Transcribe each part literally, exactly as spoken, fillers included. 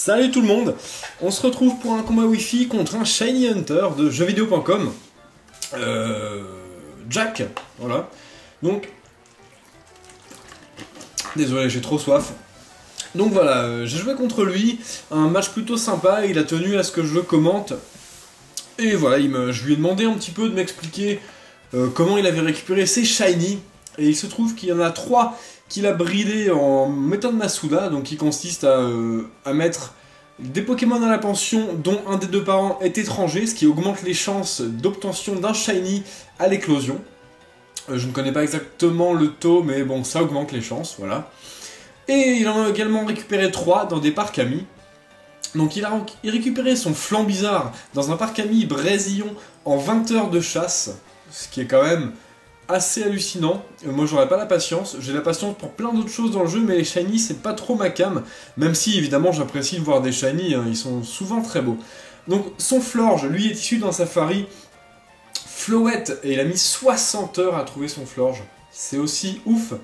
Salut tout le monde, on se retrouve pour un combat Wi-Fi contre un Shiny Hunter de jeux vidéo point com. Euh, Jack, voilà. Donc, désolé, j'ai trop soif. Donc voilà, euh, j'ai joué contre lui, un match plutôt sympa, il a tenu à ce que je le commente. Et voilà, il me, je lui ai demandé un petit peu de m'expliquer euh, comment il avait récupéré ses Shiny. Et il se trouve qu'il y en a trois qu'il a bridé en méthode Masuda, donc qui consiste à, euh, à mettre des Pokémon à la pension dont un des deux parents est étranger, ce qui augmente les chances d'obtention d'un Shiny à l'éclosion. Euh, je ne connais pas exactement le taux, mais bon, ça augmente les chances, voilà. Et il en a également récupéré trois dans des parcs amis. Donc il a il récupéré son Flambizarre dans un parc ami Brésilon en vingt heures de chasse, ce qui est quand même assez hallucinant. Euh, moi j'aurais pas la patience, j'ai la patience pour plein d'autres choses dans le jeu, mais les shiny c'est pas trop ma cam, même si évidemment j'apprécie de voir des shiny, hein, ils sont souvent très beaux. Donc son Florge, lui est issu d'un safari Flowette, et il a mis soixante heures à trouver son Florge, c'est aussi ouf.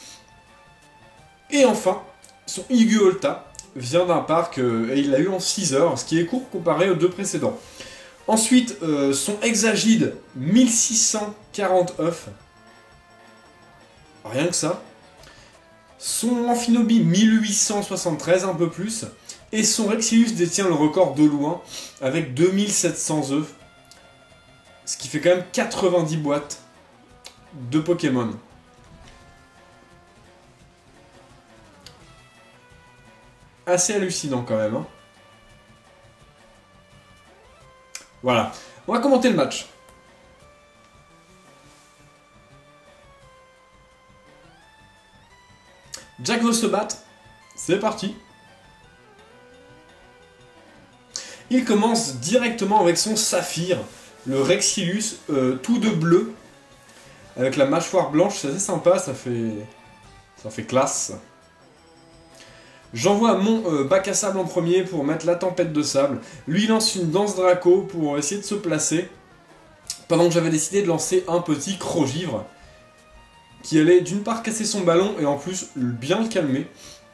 Et enfin, son Iguolta vient d'un parc, euh, et il l'a eu en six heures, ce qui est court comparé aux deux précédents. Ensuite, euh, son Exagide, mille six cent quarante œufs. Rien que ça. Son Amphinobi, mille huit cent soixante-treize, un peu plus. Et son Rexilus détient le record de loin, avec deux mille sept cents œufs. Ce qui fait quand même quatre-vingt-dix boîtes de Pokémon. Assez hallucinant quand même, hein. Voilà, on va commenter le match. Jack veut se battre, c'est parti. Il commence directement avec son Saphir, le Rexilus, euh, tout de bleu, avec la mâchoire blanche, c'est assez sympa, ça fait, ça fait classe. J'envoie mon euh, bac à sable en premier pour mettre la tempête de sable. Lui lance une danse Draco pour essayer de se placer. Pendant que j'avais décidé de lancer un petit Crogivre qui allait d'une part casser son ballon et en plus bien le calmer.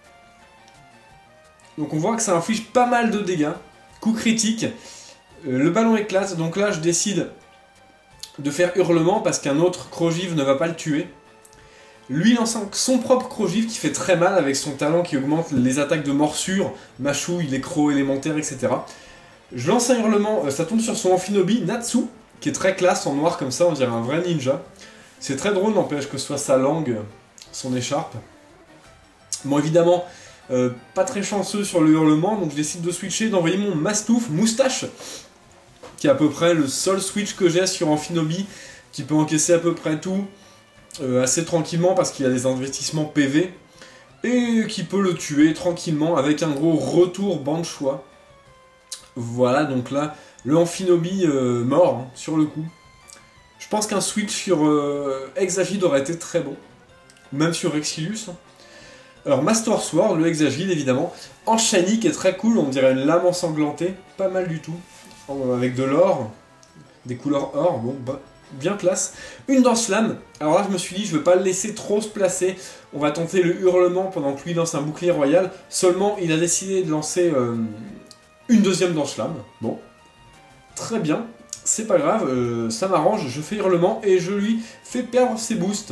Donc on voit que ça inflige pas mal de dégâts. Coup critique. Euh, le ballon éclate. Donc là je décide de faire hurlement parce qu'un autre Crogivre ne va pas le tuer. Lui lance son propre Crogivre qui fait très mal avec son talent qui augmente les attaques de morsure, mâchouille, les crocs élémentaires, et cetera. Je lance un hurlement, ça tombe sur son Amphinobi, Natsu, qui est très classe en noir comme ça, on dirait un vrai ninja. C'est très drôle, n'empêche que ce soit sa langue, son écharpe. Bon, évidemment, euh, pas très chanceux sur le hurlement, donc je décide de switcher, d'envoyer mon Mastouf, Moustache, qui est à peu près le seul switch que j'ai sur Amphinobi, qui peut encaisser à peu près tout. Euh, assez tranquillement parce qu'il a des investissements P V et qui peut le tuer tranquillement avec un gros retour Banchois. Voilà, donc là le Amphinobi euh, mort hein, sur le coup. Je pense qu'un switch sur euh, Exagide aurait été très bon, même sur Rexilus. Alors Master Sword, le Exagide évidemment, en shiny qui est très cool, on dirait une lame ensanglantée, pas mal du tout, avec de l'or, des couleurs or, bon bah bien classe. Une danse lame. Alors là je me suis dit je veux pas le laisser trop se placer. On va tenter le hurlement pendant que lui lance un bouclier royal. Seulement il a décidé de lancer euh, une deuxième danse lame. Bon. Très bien. C'est pas grave. Euh, ça m'arrange. Je fais hurlement et je lui fais perdre ses boosts.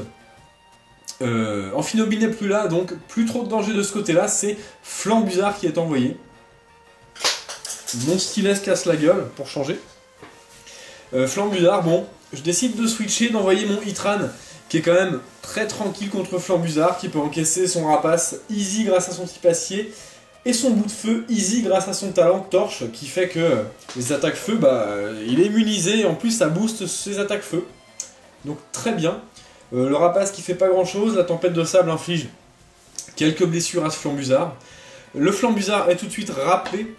Euh, Amphinobi n'est plus là. Donc plus trop de danger de ce côté là. C'est Flambuzarre qui est envoyé. Mon stylet se casse la gueule pour changer. Euh, Flambuzarre, bon, je décide de switcher, d'envoyer mon Hitran, qui est quand même très tranquille contre Flambuzarre, qui peut encaisser son rapace easy grâce à son type acier, et son bout de feu easy grâce à son talent torche, qui fait que les attaques feu, bah, il est immunisé, et en plus ça booste ses attaques feu. Donc très bien. Euh, le rapace qui fait pas grand chose, la tempête de sable inflige quelques blessures à ce Flambuzarre. Le Flambuzarre est tout de suite rappelé.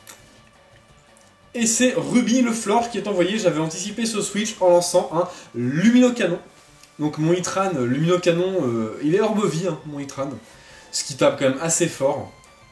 Et c'est Ruby le Florge qui est envoyé. J'avais anticipé ce switch en lançant un Luminocanon. Donc mon Hitran, Luminocanon, euh, il est orbe-vie, hein, mon Hitran. Ce qui tape quand même assez fort.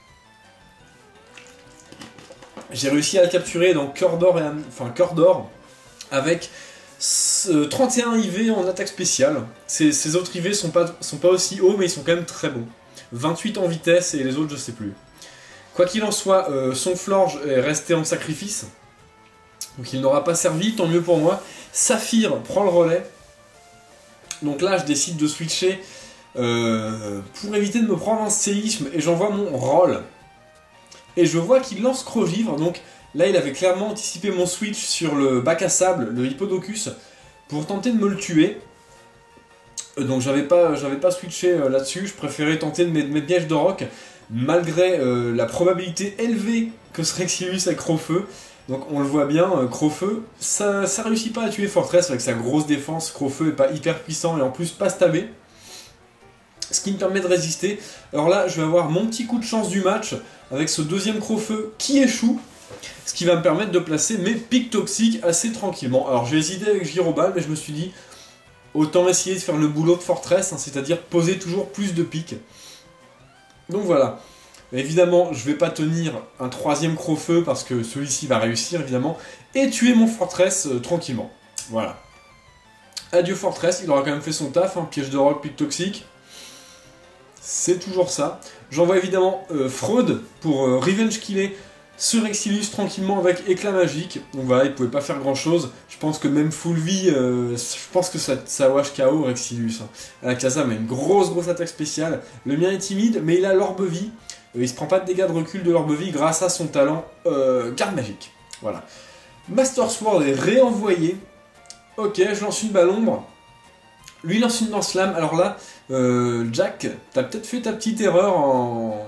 J'ai réussi à le capturer dans Cœur d'Or, et enfin Cœur d'Or, avec trente et un I V en attaque spéciale. Ces, ces autres I V sont pas, sont pas aussi hauts, mais ils sont quand même très bons. vingt-huit en vitesse et les autres je sais plus. Quoi qu'il en soit, euh, son Florge est resté en sacrifice. Donc il n'aura pas servi, tant mieux pour moi. Saphir prend le relais. Donc là, je décide de switcher euh, pour éviter de me prendre un séisme. Et j'envoie mon roll. Et je vois qu'il lance Crogivre. Donc là, il avait clairement anticipé mon switch sur le bac à sable, le Hippodocus, pour tenter de me le tuer. Donc j'avais pas, j'avais pas switché euh, là-dessus. Je préférais tenter de mettre mes pièges de roc, malgré euh, la probabilité élevée que ce Rexilus avec Crofeu. Donc on le voit bien, euh, Crofeu, ça, ça réussit pas à tuer Fortress avec sa grosse défense. Crofeu est pas hyper puissant et en plus pas stabé. Ce qui me permet de résister. Alors là, je vais avoir mon petit coup de chance du match avec ce deuxième Crofeu qui échoue. Ce qui va me permettre de placer mes pics toxiques assez tranquillement. Alors j'ai hésité avec Gyroball, mais je me suis dit, autant essayer de faire le boulot de Fortress, hein, c'est-à-dire poser toujours plus de pics. Donc voilà. Évidemment, je vais pas tenir un troisième Crofeu parce que celui-ci va réussir, évidemment, et tuer mon Fortress euh, tranquillement. Voilà. Adieu Fortress, il aura quand même fait son taf, hein, piège de roc, pic toxique. C'est toujours ça. J'envoie évidemment euh, Freud pour euh, revenge killer ce Rexilus tranquillement avec éclat magique. Donc voilà, il pouvait pas faire grand chose. Je pense que même full vie, euh, je pense que ça, ça wash K O Rexilus. Hein. La Kazam a une grosse grosse attaque spéciale. Le mien est timide, mais il a l'orbe vie. Euh, il se prend pas de dégâts de recul de l'orbe vie grâce à son talent euh, garde magique. Voilà. Master Sword est réenvoyé. Ok, je lance une balle ombre. Lui lance une lance flamme. Alors là, euh, Jack, t'as peut-être fait ta petite erreur en...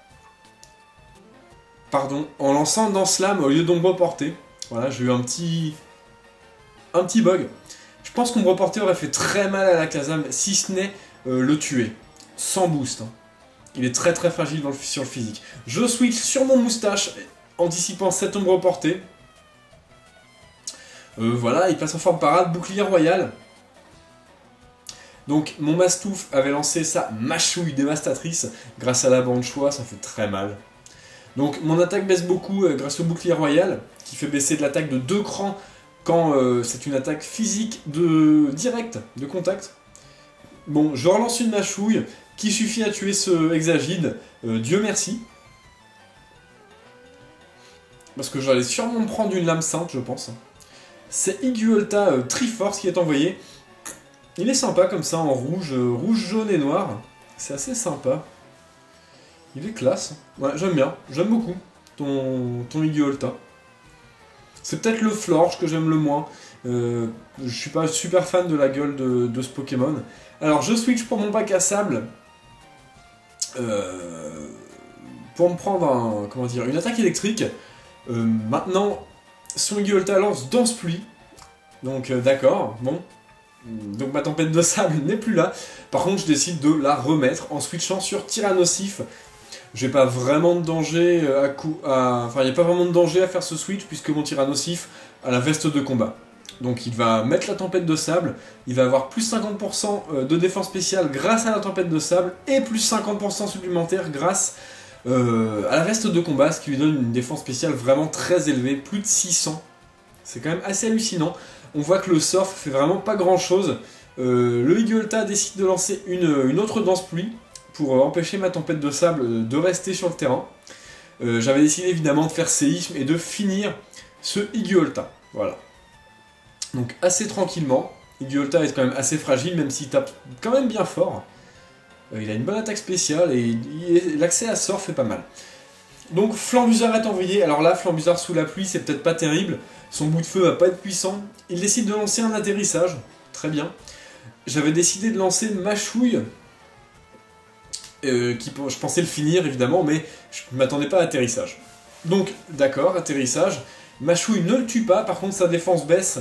Pardon, en lançant dans Slam au lieu d'ombre portée. Voilà, j'ai eu un petit... un petit bug. Je pense qu'ombre portée aurait fait très mal à la Kazam, si ce n'est euh, le tuer. Sans boost. Hein. Il est très très fragile dans le, sur le physique. Je switch sur mon moustache, anticipant cette ombre portée. Euh, voilà, il passe en forme parade, bouclier royal. Donc mon Mastouf avait lancé sa mâchouille dévastatrice. Grâce à la bande choix, ça fait très mal. Donc mon attaque baisse beaucoup euh, grâce au bouclier royal, qui fait baisser de l'attaque de deux crans quand euh, c'est une attaque physique de direct, de contact. Bon, je relance une mâchouille qui suffit à tuer ce Hexagide, euh, Dieu merci. Parce que j'allais sûrement me prendre une lame sainte, je pense. C'est Iguolta euh, Triforce qui est envoyé. Il est sympa comme ça, en rouge, euh, rouge, jaune et noir. C'est assez sympa. Il est classe. Ouais, j'aime bien. J'aime beaucoup ton, ton Iguolta. C'est peut-être le Florge que j'aime le moins. Euh, je suis pas super fan de la gueule de, de ce Pokémon. Alors, je switch pour mon bac à sable. Euh, pour me prendre un, comment dire, une attaque électrique. Euh, maintenant, son Iguolta lance Danse Pluie. Donc, euh, d'accord, bon. Donc ma tempête de sable n'est plus là. Par contre, je décide de la remettre en switchant sur Tyrannosif. J'ai pas vraiment de danger à coup, à... Enfin, il n'y a pas vraiment de danger à faire ce switch puisque mon Tyrannosif a la veste de combat. Donc il va mettre la tempête de sable, il va avoir plus cinquante pour cent de défense spéciale grâce à la tempête de sable et plus cinquante pour cent supplémentaire grâce euh, à la veste de combat, ce qui lui donne une défense spéciale vraiment très élevée, plus de six cents. C'est quand même assez hallucinant. On voit que le surf fait vraiment pas grand chose. Euh, le Iguolta décide de lancer une, une autre danse pluie pour empêcher ma tempête de sable de rester sur le terrain. Euh, J'avais décidé évidemment de faire séisme et de finir ce Iguolta. Voilà. Donc assez tranquillement. Iguolta est quand même assez fragile, même s'il tape quand même bien fort. Euh, il a une bonne attaque spéciale et l'accès à surf est pas mal. Donc Flambusard est envoyé. Alors là, Flambusard sous la pluie, c'est peut-être pas terrible. Son bout de feu va pas être puissant. Il décide de lancer un atterrissage. Très bien. J'avais décidé de lancer une mâchouille. Euh, qui, je pensais le finir évidemment, mais je ne m'attendais pas à atterrissage. Donc, d'accord, atterrissage. Mâchouille ne le tue pas, par contre sa défense baisse.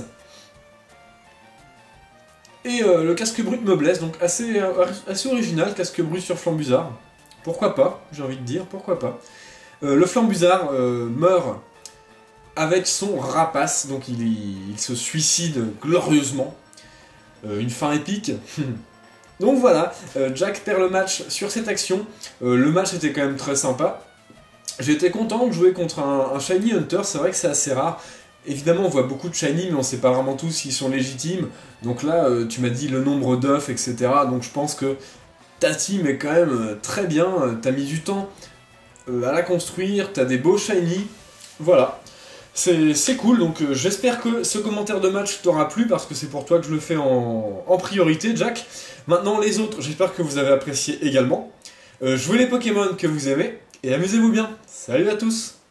Et euh, le casque brut me blesse, donc assez, euh, assez original, casque brut sur Flambusard. Pourquoi pas, j'ai envie de dire, pourquoi pas. Euh, le Flambusard euh, meurt avec son rapace, donc il, il se suicide glorieusement. Euh, une fin épique. Donc voilà, euh, Jack perd le match sur cette action. Euh, le match était quand même très sympa. J'étais content de jouer contre un, un Shiny Hunter, c'est vrai que c'est assez rare. Évidemment, on voit beaucoup de Shiny, mais on sait pas vraiment tous s'ils sont légitimes. Donc là, euh, tu m'as dit le nombre d'œufs, et cetera. Donc je pense que ta team est quand même euh, très bien. T'as mis du temps euh, à la construire, t'as des beaux shiny, voilà. C'est cool, donc euh, j'espère que ce commentaire de match t'aura plu, parce que c'est pour toi que je le fais en, en priorité, Jack. Maintenant les autres, j'espère que vous avez apprécié également. Euh, jouez les Pokémon que vous aimez, et amusez-vous bien. Salut à tous!